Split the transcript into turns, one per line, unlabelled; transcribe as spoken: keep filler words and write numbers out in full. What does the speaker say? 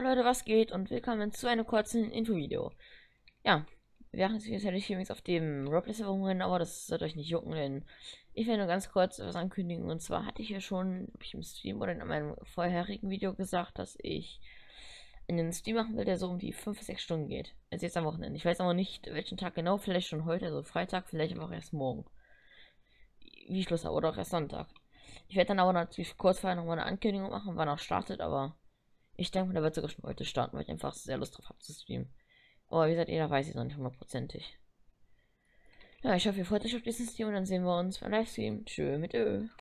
Leute, was geht und willkommen zu einem kurzen Infovideo. Ja, wir machen jetzt natürlich übrigens auf dem Roleplay-Server rumrennen, aber das sollte euch nicht jucken, denn ich will nur ganz kurz was ankündigen. Und zwar hatte ich ja schon, ob ich im Stream oder in meinem vorherigen Video gesagt, dass ich einen Stream machen will, der so um die fünf bis sechs Stunden geht. Also jetzt am Wochenende. Ich weiß aber nicht, welchen Tag genau, vielleicht schon heute, also Freitag, vielleicht aber auch erst morgen. Wie ich Schluss habe, oder auch erst Sonntag. Ich werde dann aber natürlich kurz vorher nochmal eine Ankündigung machen, wann er startet, aber ich denke, der wird sogar schon heute starten, weil ich einfach sehr Lust drauf habe zu streamen. Aber wie gesagt, jeder weiß es noch nicht hundertprozentig. Ja, ich hoffe, ihr freut euch auf diesen Stream und dann sehen wir uns beim Livestream. Tschö mit Ö.